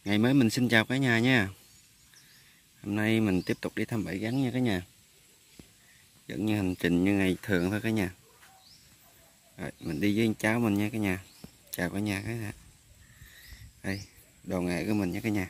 Ngày mới mình xin chào cả nhà nha. Hôm nay mình tiếp tục đi thăm bẫy gắn nha cả nhà. Vẫn như hành trình như ngày thường thôi cả nhà. Rồi, mình đi với anh cháu mình nha cả nhà. Chào cả nhà cái nè. Đây, đồ nghề của mình nha cả nhà.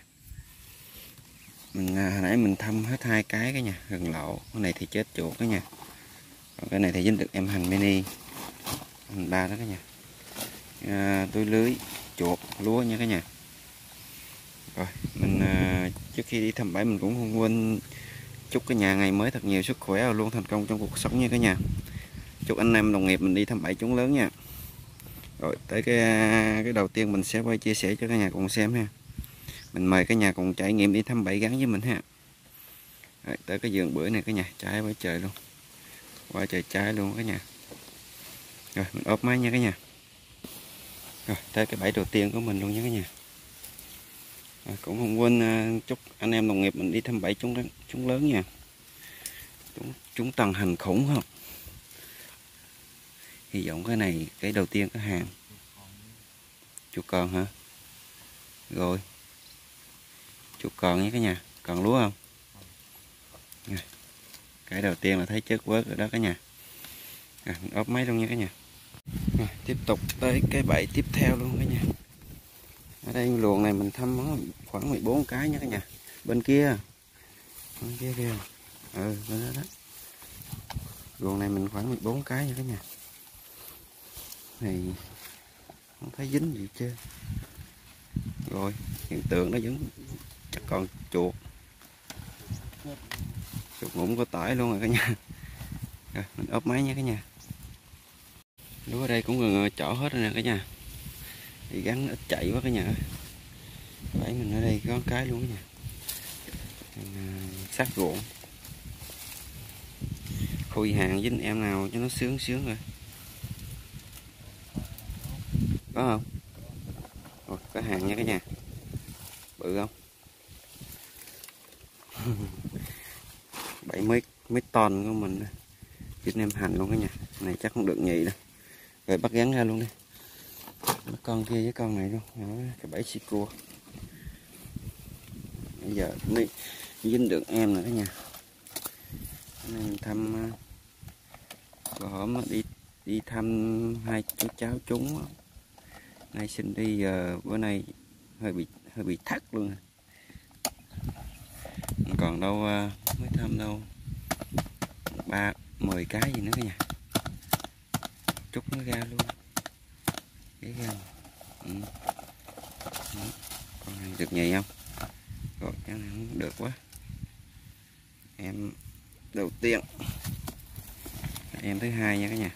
Hồi nãy mình thăm hết 2 cái cả nhà, gần lộ. Cái này thì chết chuột cả nhà. Còn cái này thì dính được em hành mini. Hành 3 đó cả nhà. Túi lưới chuột lúa nha cả nhà. Rồi, trước khi đi thăm bẫy mình cũng không quên chúc cả nhà ngày mới thật nhiều sức khỏe và luôn thành công trong cuộc sống nha cả nhà. Chúc anh em đồng nghiệp mình đi thăm bẫy trúng lớn nha. Rồi tới cái đầu tiên mình sẽ quay chia sẻ cho cả nhà cùng xem ha. Mình mời cả nhà cùng trải nghiệm đi thăm bẫy gắn với mình ha. Rồi, tới cái vườn bưởi này cả nhà, trái quá trời luôn. Quá trời trái luôn cả nhà. Rồi mình ốp máy nha cả nhà. Rồi tới cái bẫy đầu tiên của mình luôn nha cả nhà. Cũng không quên chúc anh em đồng nghiệp mình đi thăm bẫy trúng lớn nha. Trúng tầng hành khủng không? Hy vọng cái này cái đầu tiên có hàng. Chuột còn hả? Rồi. Chuột còn nha cả nhà. Còn lúa không? Cái đầu tiên là thấy chết quớt rồi đó cả nhà. Mình ốp máy luôn nha cả nhà. Tiếp tục tới cái bẫy tiếp theo luôn cả nhà. Ở đây luồng này mình thăm khoảng 14 cái nha cả nhà. Bên kia kìa. Bên đó đó. Luồng này mình khoảng 14 cái nha cả nhà. Này không thấy dính gì chưa. Rồi hiện tượng nó vẫn chắc còn chuột ngủm có tỏi luôn rồi cả nhà. Rồi mình ốp máy nha cả nhà. Lúa ở đây cũng gần chỏ hết rồi nè cả nhà. Thì gắn ít chạy quá cả nhà. Bẫy mình ở đây có cái luôn cả nhà. Sát ruộng. Khui hàng dính em nào cho nó sướng rồi. Có không? Rồi, có hàng nha cả nhà. Bự không? 7 mấy ton của mình. Dính em hành luôn cả nhà. Này chắc không được nhì đâu. Rồi bắt gắn ra luôn đi. Con kia với con này luôn. Cái bẫy xì cua. Bây giờ đi dính được em nữa cả nhà. Nên thăm hôm đi thăm 2 chú cháu chúng. Nay xin đi giờ bữa nay hơi bị thắt luôn. Còn đâu mới thăm đâu 10 cái gì nữa cả nhà. Trúc nó ra luôn. Cái ra. Con này được nhì không? Rồi cái này không được quá. Em đầu tiên. Em thứ hai nha cả nhà.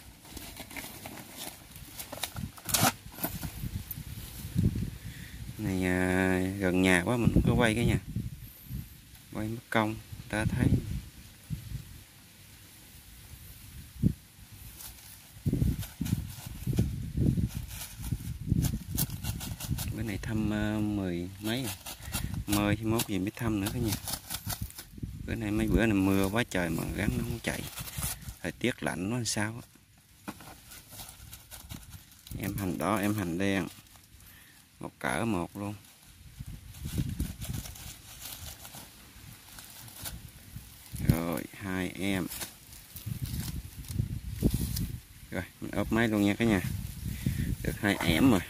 Này gần nhà quá mình không có quay cả nhà. Quay mất công ta thấy. Bữa này thăm 10 mấy rồi. 11 gì mới thăm nữa cả nhà. Bữa nay mấy bữa này mưa quá trời mà gắn nó không chạy. Thời tiết lạnh nó làm sao á. Em hành đỏ, em hành đen. Một cỡ một luôn. Rồi 2 em. Rồi mình ốp máy luôn nha cả nhà. Được 2 ẻm rồi.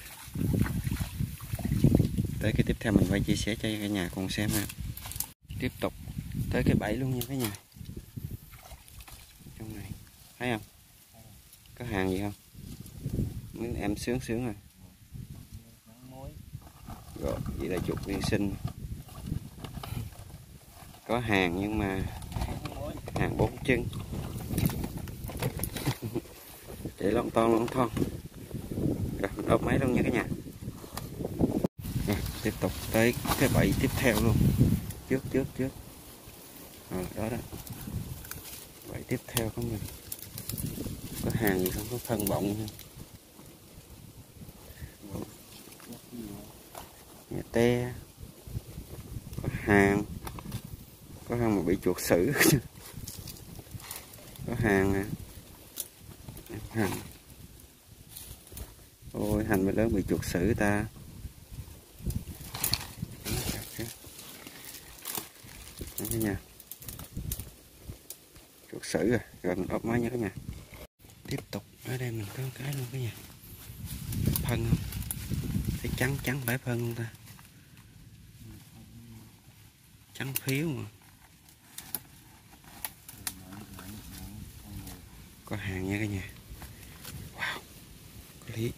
Tới cái tiếp theo mình quay chia sẻ cho cả nhà cùng xem ha. Tiếp tục tới cái bẫy luôn nha cả nhà. Trong này thấy không? Có hàng gì không? Mấy em sướng rồi. Rồi vậy là chuột nguyên sinh. Có hàng nhưng mà hàng 4 chân. Để lon ton. Rồi mình ốp máy luôn nha cả nhà. Rồi, tiếp tục tới cái bẫy tiếp theo luôn. Trước. Rồi đó. Bẫy tiếp theo của mình. Có hàng gì không? Có phân bọng không? Nhà te. Có hàng mà bị chuột xử. Có hàng nè. Hành. Ôi hành mới lớn bị chuột xử ta. Đấy cả nhà. Chuột sử rồi mình ốp máy nha cả nhà. Tiếp tục ở đây mình có cái luôn cả nhà. Phân không? Thấy trắng trắng phải phân không ta? Trắng phiếu mà. Có hàng nha cả nhà. Wow, có lý.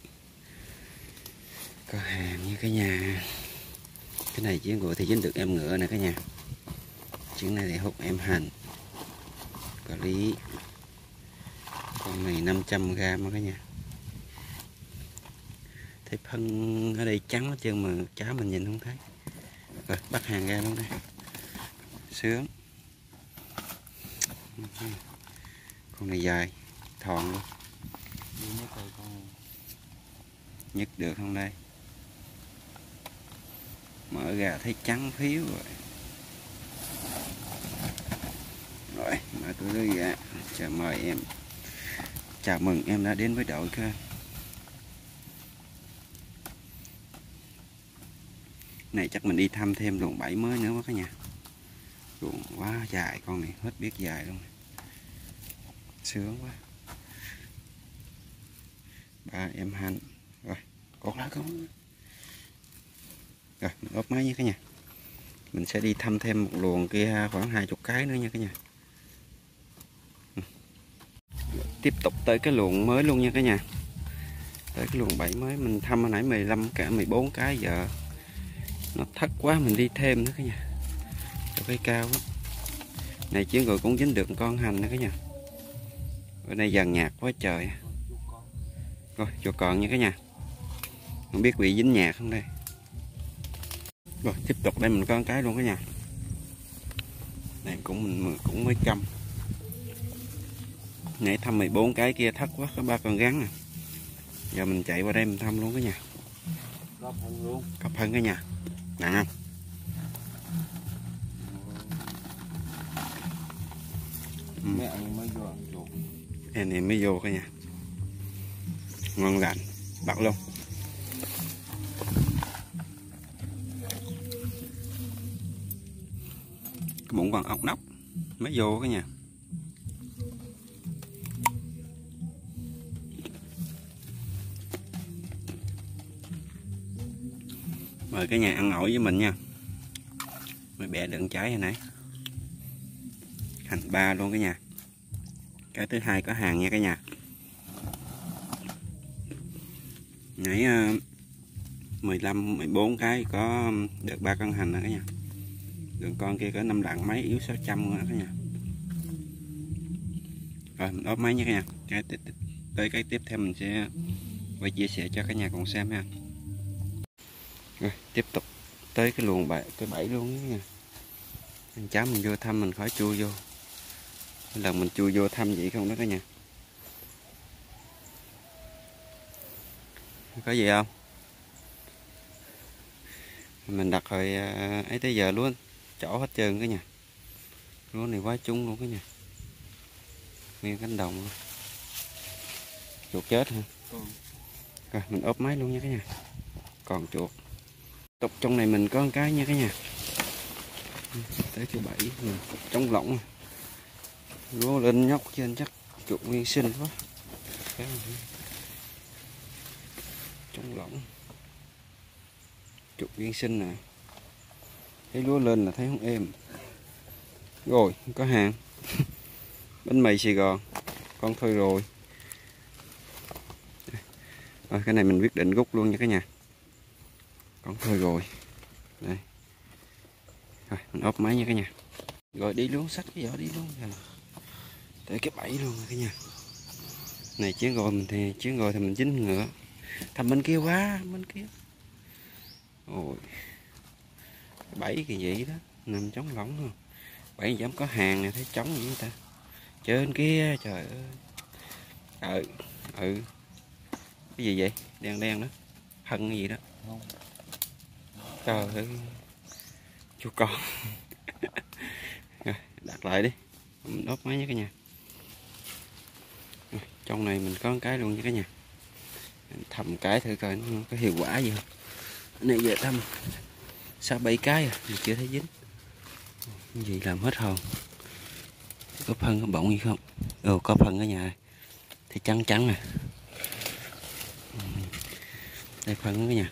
Có hàng nha cả nhà. Cái này chuyến gọi thì dính được em ngựa nè cả nhà. Chuyến này thì hút em hành. Có lý. Con này 500g mà cả nhà. Thấy phân ở đây trắng hết trơn mà cháu mình nhìn không thấy. Rồi bắt hàng ra luôn đây. Sướng. Con này dài, thòn luôn. Nhấc được không đây? Mở ra thấy trắng phiếu rồi. Rồi, mở túi lưới ra. Chào mời em. Chào mừng em đã đến với đội cơ. Này chắc mình đi thăm thêm luồng 7 mới nữa quá cả nhà. Luồng quá dài, con này hết biết dài luôn. Sướng quá. Ba em hành. Rồi, cột lại con. Rồi, mình ốp máy nha cả nhà. Mình sẽ đi thăm thêm một luồng kia khoảng 20 cái nữa nha cả nhà. Tiếp tục tới cái luồng mới luôn nha cả nhà. Tới cái luồng 7 mới mình thăm hồi nãy 15 cả 14 cái, giờ nó thất quá mình đi thêm nữa cả nhà. Chỗ cây cao lắm. Này chứ rồi cũng dính được con hành nữa cả nhà. Ở đây dàn nhạt quá trời. Rồi cho còn nha cả nhà. Không biết bị dính nhạc không đây. Rồi tiếp tục đây mình có một cái luôn cả nhà. Này cũng mới trăm. Nãy thăm 14 cái kia thất quá, có 3 con rắn nè. Giờ mình chạy qua đây mình thăm luôn cả nhà. Cặp phân cả nhà. Nặng không? Em này mới vô cả nhà. Ngon lành, bật luôn. Cái bụng còn ốc nóc mới vô cả nhà. Mời cả nhà ăn ổi với mình nha. Mới bẻ đựng trái hồi nãy. Hành 3 luôn cả nhà. Cái thứ hai có hàng nha cả nhà. Nãy 15 14 cái có được 3 con hành rồi cả nhà. Đường con kia có 5 lạng mấy, yếu 600 nữa cả nhà. Rồi mình ốp máy nha cả nhà. Tới cái tiếp theo mình sẽ quay chia sẻ cho cả nhà cùng xem ha. Rồi tiếp tục tới cái luồng cái bẫy luôn nha. Anh cháu mình vô thăm mình khỏi chui vô. Lần mình chui vô thăm vậy không đó cả nhà. Có gì không? Mình đặt hồi ấy tới giờ luôn, chỗ hết trơn cả nhà. Lúa này quá chung luôn cả nhà. Nguyên cánh đồng luôn. Chuột chết hả? Rồi mình ốp máy luôn nha cả nhà. Còn chuột. Tục trong này mình có một cái nha cả nhà. Tới thứ 7 mình trống lỏng. Lúa lên nhóc trên chắc chuột nguyên sinh quá. Trống lỏng. Chuột nguyên sinh nè. Thấy lúa lên là thấy không êm. Rồi có hàng. Bánh mì Sài Gòn. Con thôi rồi. Rồi cái này mình quyết định rút luôn nha cả nhà. Con thôi rồi. Đây. Rồi mình ốp máy nha cả nhà. Rồi đi luôn, xách cái vỏ đi luôn. Tới cái bẫy luôn cả nhà. Này chuyến rồi thì mình dính ngựa. Thầm bên kia quá, bên kia. Ôi. Cái bẫy kỳ vậy đó, nằm trống lỏng không. Bẫy dám có hàng này thấy trống gì ta. Trên kia trời ơi. Cái gì vậy? Đen đen đó. Hân cái gì đó. Không. Trời ơi. Chú con. Rồi, đặt lại đi. Mình ốp máy nhé cả nhà. Rồi, trong này mình có một cái luôn nha cả nhà. Mình thầm cái thử coi nó có hiệu quả gì không. Này giờ thăm 6-7 cái à, mình chưa thấy dính. Cái gì làm hết hồn. Có phân có bọng gì không? Có phân ở nhà thì trắng trắng nè. Đây phân ở nhà.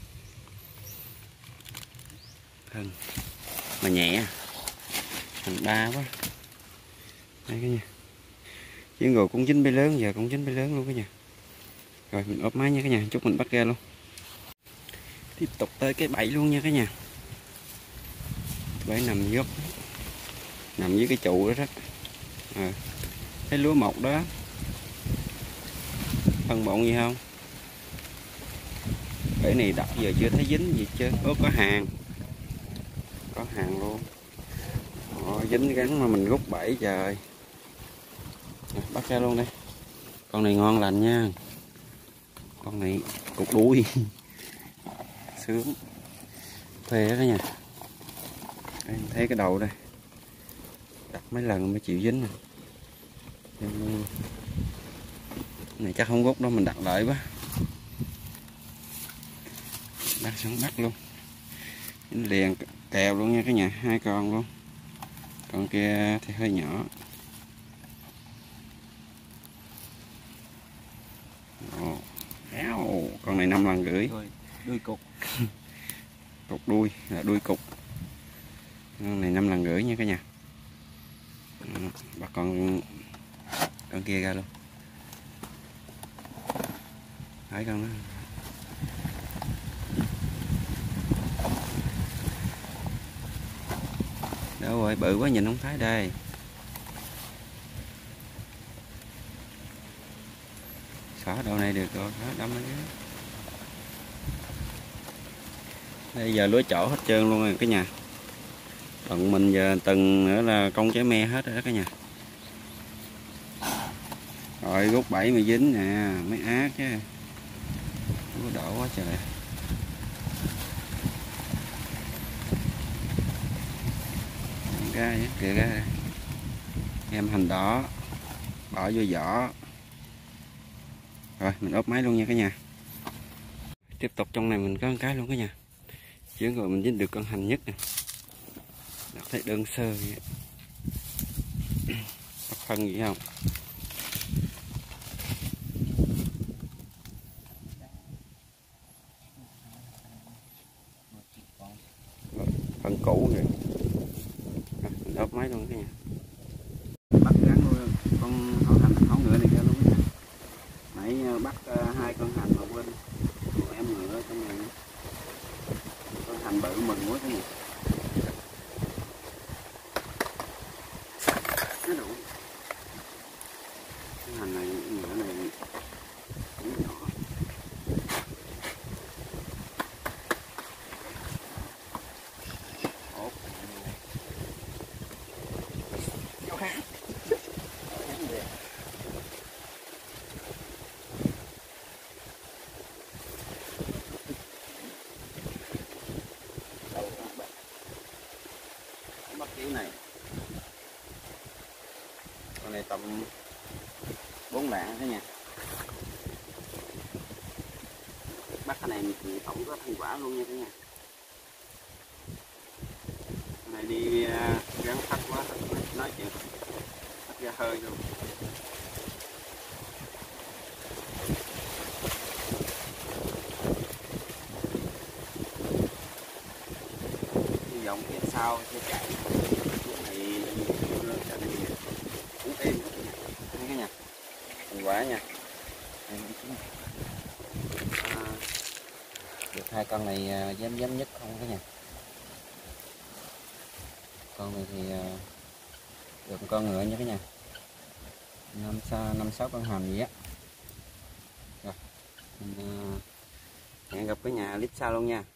Phân mà nhẹ, thành ba quá. Đây cái nhà. Chứ ngồi cũng dính bê lớn, giờ cũng dính bê lớn luôn cái nhà. Rồi mình ốp máy nha cả nhà, chút mình bắt ra luôn. Tiếp tục tới cái bẫy luôn nha cả nhà. Bẫy nằm dốc, nằm dưới cái trụ đó đó. Thấy lúa mọc đó, phân bón gì không? Bẫy này đặt giờ chưa thấy dính gì chứ. Có hàng, có hàng luôn. Dính gắn mà mình rút bẫy trời. Bắt ra luôn đây. Con này ngon lành nha. Con này cục đuôi sướng phê đó nha. Đây, thấy cái đầu đây, đặt mấy lần mới chịu dính nè. Này chắc không rút đâu, mình đặt lại quá. Bắt xuống bắt luôn, liền kèo luôn nha cả nhà, 2 con luôn. Con kia thì hơi nhỏ. Con này 5 lần rưỡi. Đuôi cục. Cục đuôi là đuôi cục. Con này 5 lần rưỡi nha cả nhà. Bắt con kia ra luôn. Thấy con đó. Đâu rồi, bự quá nhìn không thấy đây. Xóa đầu này được rồi, đó đâm lên. Đây giờ lúa chỗ hết trơn luôn rồi cả nhà. Còn mình giờ từng nữa là con trái me hết rồi đó cả nhà. Rồi rút bẫy mà dính nè, mới ác chứ. Lúa đổ quá trời. Ra kìa ra. Em hành đỏ, bỏ vô vỏ. Rồi mình ốp máy luôn nha cả nhà. Tiếp tục trong này mình có một cái luôn cả nhà. Chứ rồi mình dính được con hành nhất nè. Đặt thấy đơn sơ vậy. Bắt phân gì không? Phân cũ rồi. Mình ốp máy luôn cả nhà. Bắt gắn luôn con hổ hành hổ ngựa này ra luôn cả nhà. Nãy bắt 2 con hành mà quên một em ngựa trong này. Con hành bự mừng quá cả nhà. Nó đủ. Cái hành này ngựa này cũng nhỏ. Bắt kiểu này. Con này tầm 4 lạng thế nha. Bắt cái này thì tổng có thành quả luôn nha cả nhà. Cái này đi gắn thắt quá, nói chuyện thắt ra hơi luôn. Hy vọng phía sau sẽ chạy. Cái này cũng êm hết cả nhà. Thành quả nha. Được 2 con này dám nhất không cả nhà. Con này thì được một con ngựa nha cả nhà. 5-6 con hàm gì á. Rồi mình hẹn gặp cả nhà clip sau luôn nha.